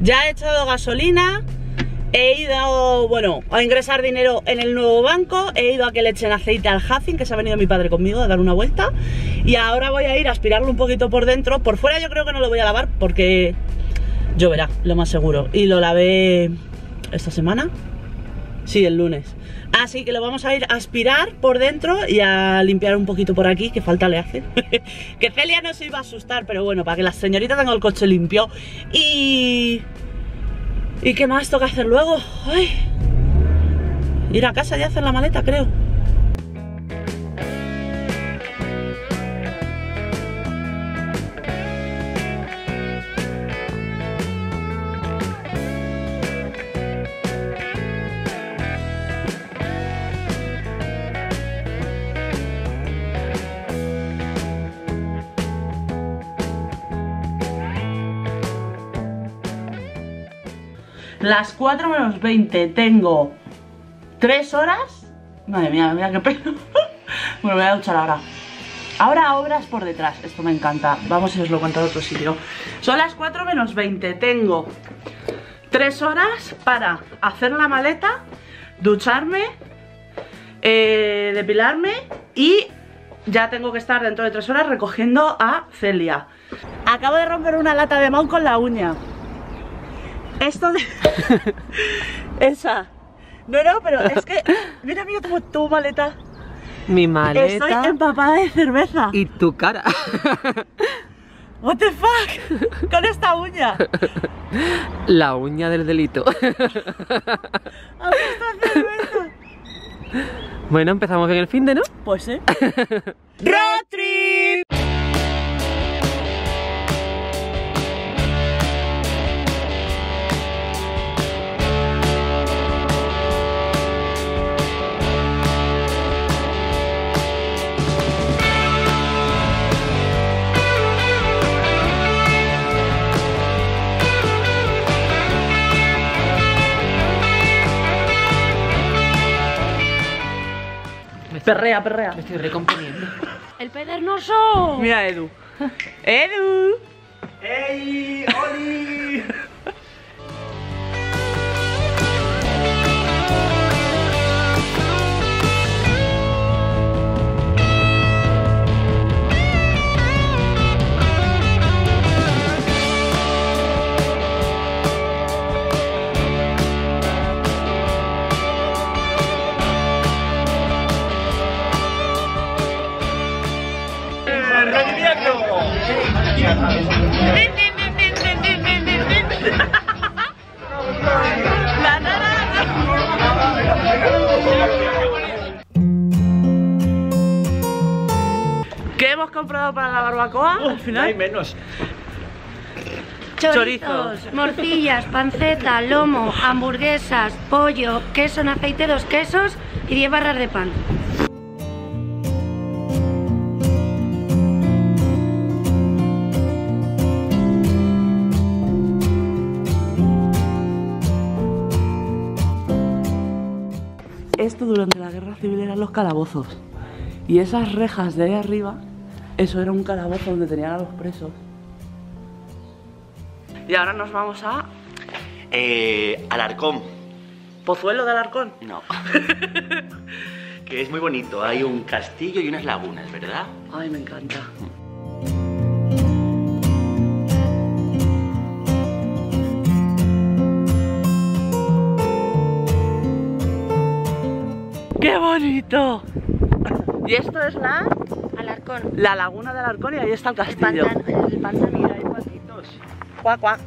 Ya he echado gasolina, he ido, bueno, a ingresar dinero en el nuevo banco, he ido a que le echen aceite al Hacin, que se ha venido mi padre conmigo a dar una vuelta, y ahora voy a ir a aspirarlo un poquito por dentro. Por fuera yo creo que no lo voy a lavar porque lloverá, lo más seguro, y lo lavé esta semana, sí, el lunes. Así que lo vamos a ir a aspirar por dentro y a limpiar un poquito por aquí, que falta le hace. Que Celia no se iba a asustar, pero bueno, para que la señorita tenga el coche limpio. ¿Y qué más toca hacer luego? Ay, ir a casa y hacer la maleta, creo. Las 4 menos 20, tengo 3 horas. Madre mía, mira qué pelo. Bueno, me voy a duchar ahora. Ahora obras por detrás, esto me encanta. Vamos y os lo cuento en otro sitio. Son las 4 menos 20, tengo 3 horas para hacer la maleta, ducharme, depilarme y ya tengo que estar dentro de 3 horas recogiendo a Celia. Acabo de romper una lata de Mau con la uña. Esto de... Esa. No, pero es que... Mira tu maleta. Mi maleta. Estoy empapada de cerveza. Y tu cara. What the fuck. Con esta uña. La uña del delito. ¿Has visto cerveza? Bueno, empezamos bien el finde, ¿no? Pues sí. Road trip. Perrea, perrea. Me estoy recomponiendo. ¡El pedernoso! Mira Edu. ¡Edu! ¡Ey! ¡Oli! ¿Qué hemos comprado para la barbacoa al No hay final? menos. Chorizos, morcillas, panceta, lomo, hamburguesas, pollo, queso en aceite, 2 quesos y 10 barras de pan. Esto durante la guerra civil eran los calabozos. Y esas rejas de ahí arriba, eso era un calabozo donde tenían a los presos. Y ahora nos vamos a... Alarcón. Pozuelo de Alarcón. No. Que es muy bonito. Hay un castillo y unas lagunas, ¿verdad? Ay, me encanta. ¡Qué bonito! Y esto es Alarcón. la laguna de Alarcón y ahí está el El castillo. pantano. Mira, hay patitos. Cuac, cuac.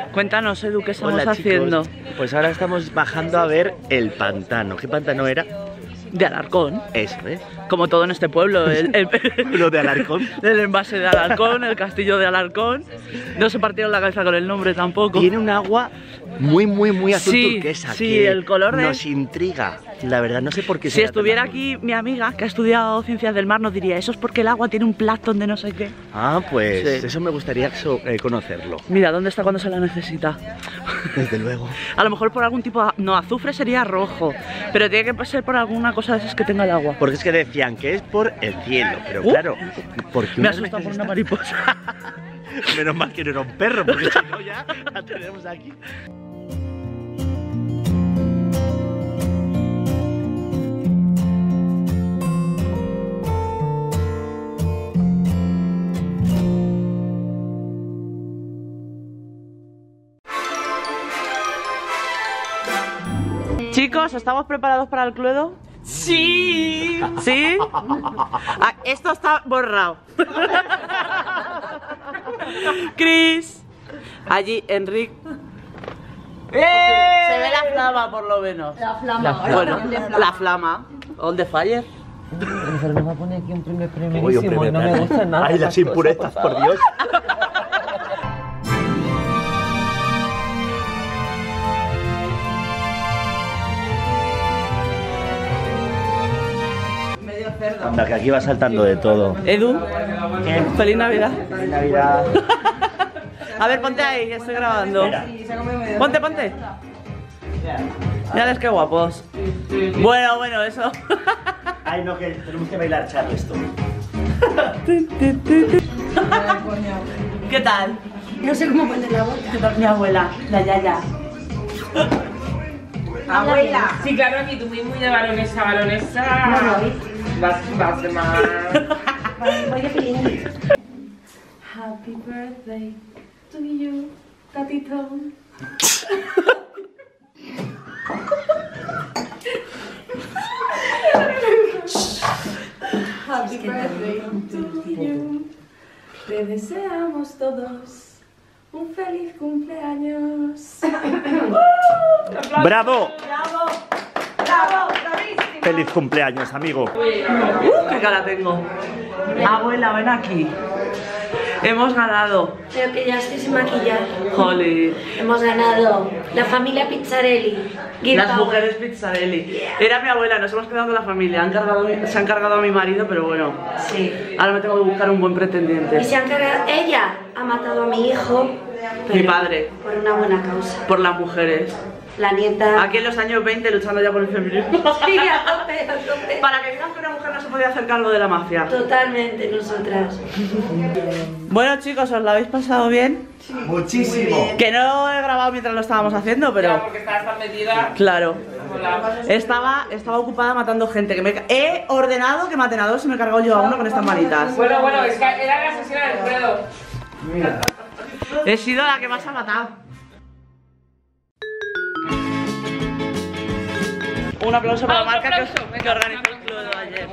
Cuéntanos, Edu, ¿qué estamos Hola, haciendo? chicos. Pues ahora estamos bajando a ver el pantano. ¿Qué pantano era? De Alarcón. Eso, ¿eh? Como todo en este pueblo, Lo de Alarcón. el envase de Alarcón, el castillo de Alarcón. No se partieron la cabeza con el nombre tampoco. Tiene un agua muy azul turquesa. Sí, que el color de... nos intriga. La verdad, no sé por qué. Si estuviera aquí mi amiga, que ha estudiado ciencias del mar, nos diría, eso es porque el agua tiene un plancton de no sé qué. Ah, pues Sí. eso me gustaría conocerlo. Mira, ¿dónde está cuando se la necesita? Desde luego. A lo mejor por algún tipo de... No, azufre sería rojo, pero tiene que ser por alguna cosa de esas que tenga el agua. Porque es que decían que es por el cielo, pero claro, porque Me ha unas asustado por veces una mariposa. menos mal que no era un perro, porque si no ya la tenemos aquí. Chicos, ¿estamos preparados para el Cluedo? ¡Sí! ¿Sí? Ah, esto está borrado. Chris. Allí, Enric. Se ve la flama, por lo menos. La flama. Bueno, la flama. On the fire. Pero me va a poner aquí un primer Uy, un premio y no me premio. gusta nada. Ay, las esas cosas, impurezas, por favor. Dios. Anda, que aquí va saltando de todo. Edu, feliz Navidad. Feliz Navidad. A ver, ponte ahí, que estoy grabando. Ponte, ponte. Mirad, qué guapos. Bueno, eso. Ay, no, que tenemos que bailar Charleston. ¿Qué tal? No sé cómo poner la boca. ¿Qué tal mi abuela? La Yaya. Abuela. Sí, claro, aquí tú muy de baronesa. Vas de más. Voy de pilín. Happy birthday to you, Tatito. Happy birthday to you. Te deseamos todos un feliz cumpleaños. ¡Bravo! ¡Feliz cumpleaños, amigo! ¡Qué cara tengo! Abuela, ven aquí. Hemos ganado. Pero que ya estoy sin maquillar. Jolly. Hemos ganado la familia Pizzarelli. Las mujeres Pizzarelli. Era mi abuela, nos hemos quedado con la familia. Se han cargado a mi marido, pero bueno. Sí. Ahora me tengo que buscar un buen pretendiente. Y se han cargado. Ella ha matado a mi hijo. Mi pero padre. Por una buena causa. Por las mujeres. La nieta. Aquí en los años 20 luchando ya por el feminismo. Sí, a tope, a tope. Para que digan que una mujer no se podía hacer cargo de la mafia. Totalmente, nosotras. Bueno, chicos, ¿os lo habéis pasado bien? Muchísimo. Que no he grabado mientras lo estábamos haciendo, pero... Porque estabas tan metida. Claro. Hola. Estaba ocupada matando gente. He ordenado que maten a dos y me he cargado yo a uno con estas manitas. Bueno, es que era la asesina del Fredo. He sido la que más ha matado. Un aplauso para la marca que organizó el club ayer.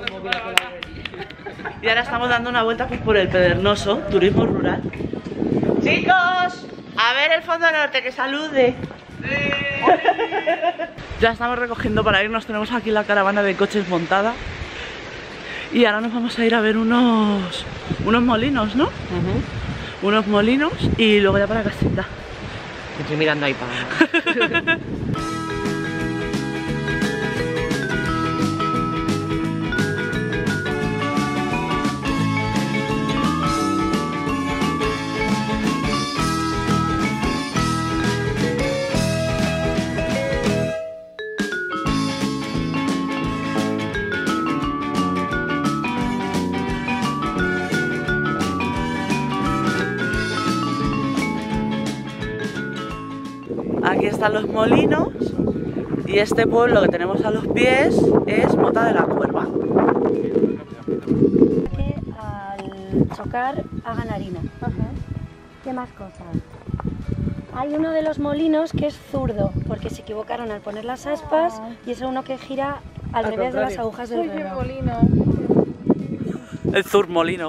Y ahora estamos dando una vuelta pues, por el Pedregoso, turismo rural. Chicos, a ver el fondo norte, que salude. Ya estamos recogiendo para irnos, tenemos aquí la caravana de coches montada. Y ahora nos vamos a ir a ver unos molinos, ¿no? Unos molinos y luego ya para casita. Estoy mirando ahí para... Aquí están los molinos y este pueblo que tenemos a los pies es Mota de la Cuerva. Que al chocar hagan harina. ¿Qué más cosas? Hay uno de los molinos que es zurdo, porque se equivocaron al poner las aspas y es uno que gira al revés de las agujas del reloj. El zurmolino.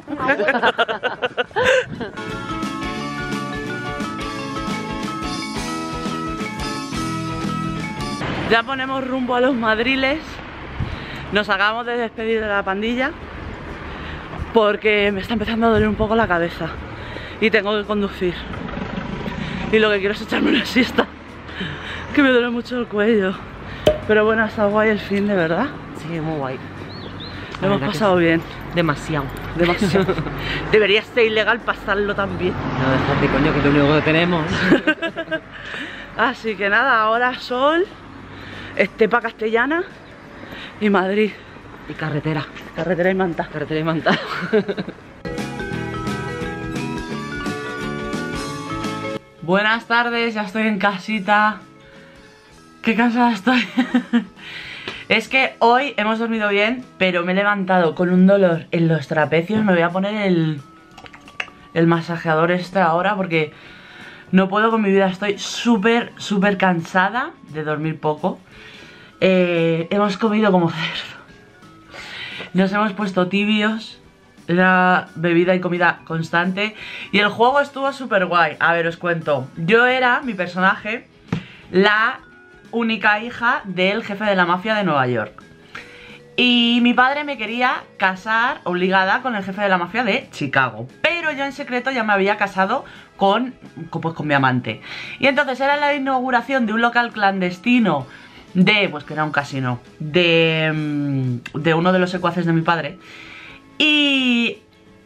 Ya ponemos rumbo a los Madriles. Nos acabamos de despedir de la pandilla porque me está empezando a doler un poco la cabeza y tengo que conducir. Y lo que quiero es echarme una siesta, que me duele mucho el cuello. Pero bueno, ha estado guay el fin, de verdad. Sí, muy guay. Lo hemos pasado bien. Demasiado. Demasiado. Debería ser ilegal pasarlo también. No, dejate, coño, que es lo único que tenemos. Así que nada, ahora sol, estepa castellana y Madrid. Y carretera. Carretera y manta. Carretera y manta. Buenas tardes, ya estoy en casita. Qué cansada estoy. Es que hoy hemos dormido bien, pero me he levantado con un dolor en los trapecios. Me voy a poner el masajeador este ahora porque no puedo con mi vida. Estoy súper cansada de dormir poco. Hemos comido como cerdo. Nos hemos puesto tibios. Era bebida y comida constante. Y el juego estuvo súper guay. A ver, os cuento. Yo era, mi personaje, la única hija del jefe de la mafia de Nueva York. Y mi padre me quería casar obligada con el jefe de la mafia de Chicago. Pero yo en secreto ya me había casado con mi amante. Y entonces era la inauguración de un local clandestino de, pues que era un casino, de uno de los secuaces de mi padre. Y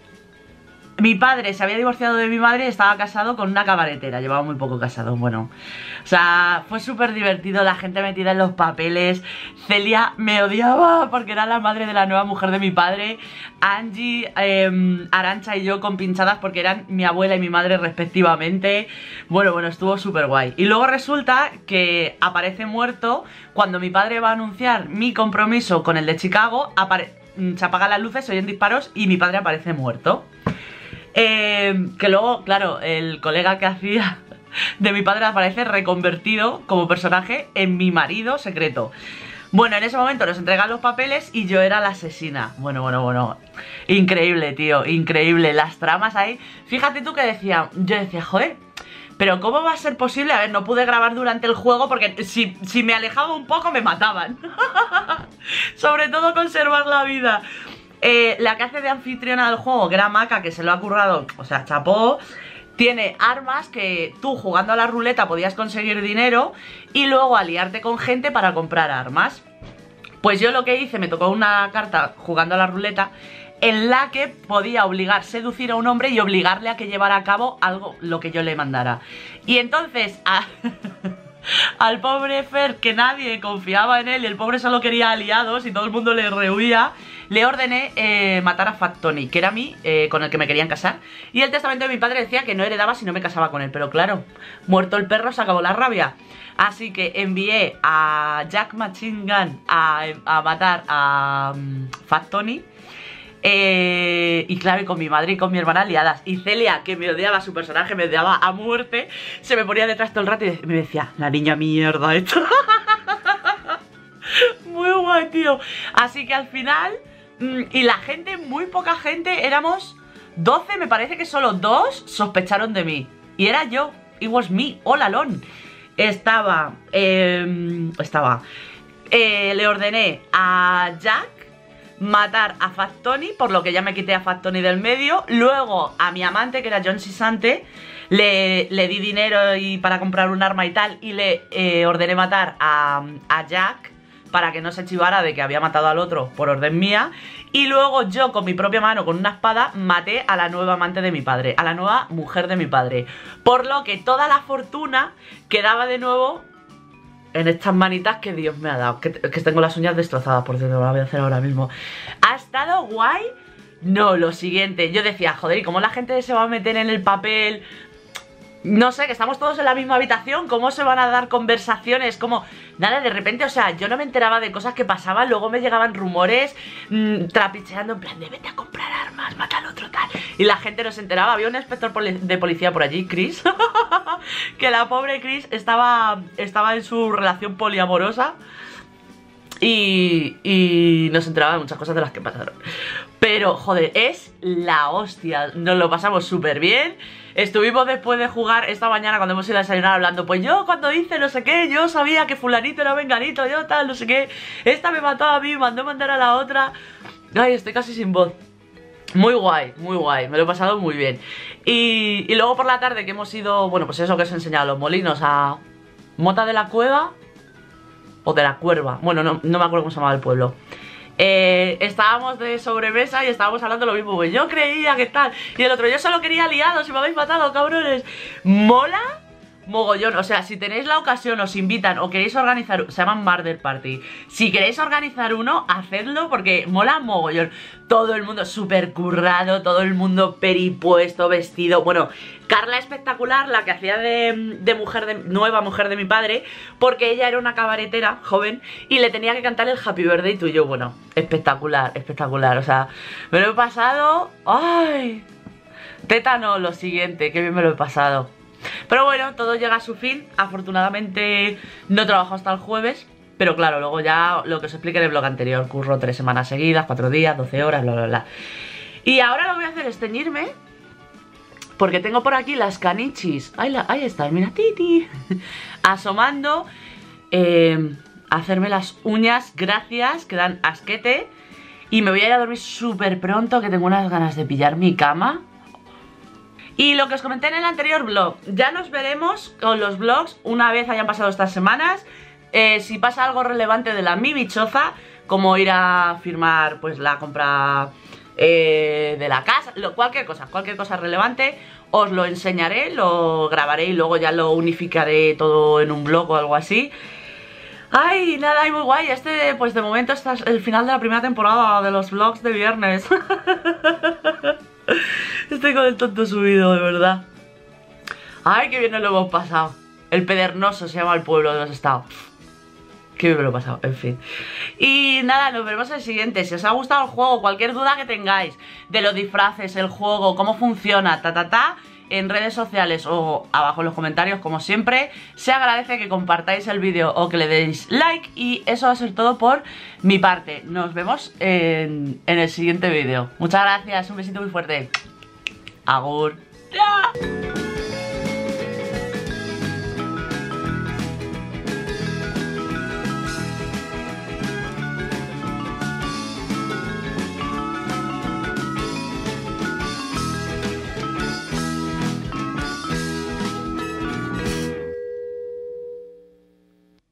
mi padre se había divorciado de mi madre y estaba casado con una cabaretera. Llevaba muy poco casado, bueno. O sea, fue súper divertido, la gente metida en los papeles. Celia me odiaba porque era la madre de la nueva mujer de mi padre. Angie, Arantxa y yo compinchadas porque eran mi abuela y mi madre respectivamente. Bueno, estuvo súper guay. Y luego resulta que aparece muerto cuando mi padre va a anunciar mi compromiso con el de Chicago. Se apagan las luces, se oyen disparos y mi padre aparece muerto. Que luego, claro, el colega que hacía de mi padre aparece reconvertido como personaje en mi marido secreto. Bueno, en ese momento nos entregan los papeles y yo era la asesina. Bueno. Increíble, tío, increíble. Las tramas ahí. Fíjate tú que yo decía, joder, pero ¿cómo va a ser posible? A ver, no pude grabar durante el juego porque si me alejaba un poco me mataban. Sobre todo conservar la vida. La que hace de anfitriona del juego, que era Maca, que se lo ha currado, o sea, chapó. Tiene armas que tú jugando a la ruleta podías conseguir dinero y luego aliarte con gente para comprar armas. Pues yo lo que hice, me tocó una carta jugando a la ruleta en la que podía seducir a un hombre y obligarle a que llevara a cabo algo, lo que yo le mandara. Y entonces al pobre Fer, que nadie confiaba en él y el pobre solo quería aliados y todo el mundo le rehuía, le ordené matar a Fat Tony, que era con el que me querían casar. Y el testamento de mi padre decía que no heredaba si no me casaba con él. Pero claro, muerto el perro se acabó la rabia. Así que envié a Jack Machine Gun a matar a Fat Tony. Y claro, y con mi madre y con mi hermana liadas. Y Celia, que me odiaba, su personaje me odiaba a muerte, se me ponía detrás todo el rato y me decía, la niña mierda esto. Muy guay, tío. Así que al final, y la gente, muy poca gente, éramos 12, me parece que solo 2 sospecharon de mí. Y era yo, it was me, all alone. Le ordené a Jack matar a Fat Tony, por lo que ya me quité a Fat Tony del medio. Luego a mi amante, que era John Sisante, le di dinero para comprar un arma y tal. Y le ordené matar a Jack para que no se chivara de que había matado al otro por orden mía. Y luego yo con mi propia mano, con una espada, maté a la nueva amante de mi padre, a la nueva mujer de mi padre. Por lo que toda la fortuna quedaba de nuevo en estas manitas que Dios me ha dado. Que tengo las uñas destrozadas, por cierto, lo voy a hacer ahora mismo. ¿Ha estado guay? No, lo siguiente. Yo decía, joder, ¿y cómo la gente se va a meter en el papel? No sé, que estamos todos en la misma habitación. ¿Cómo se van a dar conversaciones? Como, nada, de repente, o sea, yo no me enteraba de cosas que pasaban. Luego me llegaban rumores trapicheando en plan de vete a comprar armas, mata al otro, tal. Y la gente no se enteraba. Había un inspector de policía por allí, Chris, que la pobre Chris estaba en su relación poliamorosa. y nos enteraba de muchas cosas de las que pasaron. Pero, joder, es la hostia. Nos lo pasamos súper bien. Estuvimos después de jugar esta mañana cuando hemos ido a desayunar hablando. Pues yo cuando hice no sé qué, yo sabía que fulanito era venganito, yo tal, no sé qué. Esta me mató a mí, mandó mandar a la otra. Ay, estoy casi sin voz. Muy guay, me lo he pasado muy bien. Y luego por la tarde que hemos ido, bueno, pues eso que os he enseñado, los molinos a Mota de la Cueva o de la Cuerva, bueno, no me acuerdo cómo se llamaba el pueblo. Estábamos de sobremesa y estábamos hablando lo mismo, pues yo creía que tal, y el otro, yo solo quería aliados y me habéis matado, cabrones. Mola mogollón, o sea, si tenéis la ocasión, os invitan o queréis organizar, se llaman Murder Party, si queréis organizar uno, hacedlo porque mola mogollón. Todo el mundo súper currado, todo el mundo peripuesto, vestido. Bueno, Carla espectacular, la que hacía de nueva mujer de mi padre, porque ella era una cabaretera joven y le tenía que cantar el Happy Birthday to you. Bueno, espectacular, espectacular, o sea, me lo he pasado. ¡Ay! Tétano, lo siguiente, qué bien me lo he pasado. Pero bueno, todo llega a su fin. Afortunadamente no trabajo hasta el jueves, pero claro, luego ya lo que os expliqué en el blog anterior. Curro 3 semanas seguidas, 4 días, 12 horas, bla bla bla. Y ahora lo que voy a hacer es teñirme, porque tengo por aquí las canichis. Ahí están, mira, titi asomando. Hacerme las uñas, gracias, que dan asquete. Y me voy a ir a dormir súper pronto, que tengo unas ganas de pillar mi cama. Y lo que os comenté en el anterior vlog, ya nos veremos con los vlogs una vez hayan pasado estas semanas. Si pasa algo relevante de la mi bichoza, como ir a firmar pues la compra de la casa, cualquier cosa relevante, os lo enseñaré, lo grabaré y luego ya lo unificaré todo en un vlog o algo así. Ay, nada, y muy guay. Pues de momento está el final de la primera temporada de los vlogs de viernes. Estoy con el tonto subido, de verdad. Ay, qué bien nos lo hemos pasado. El Pedernoso se llama el pueblo de los estados. Qué bien me lo he pasado, en fin. Y nada, nos veremos en el siguiente. Si os ha gustado el juego, cualquier duda que tengáis de los disfraces, el juego, cómo funciona, en redes sociales o abajo en los comentarios, como siempre, se agradece que compartáis el vídeo o que le deis like. Y eso va a ser todo por mi parte. Nos vemos en el siguiente vídeo. Muchas gracias, un besito muy fuerte. Agur. ¡Ya!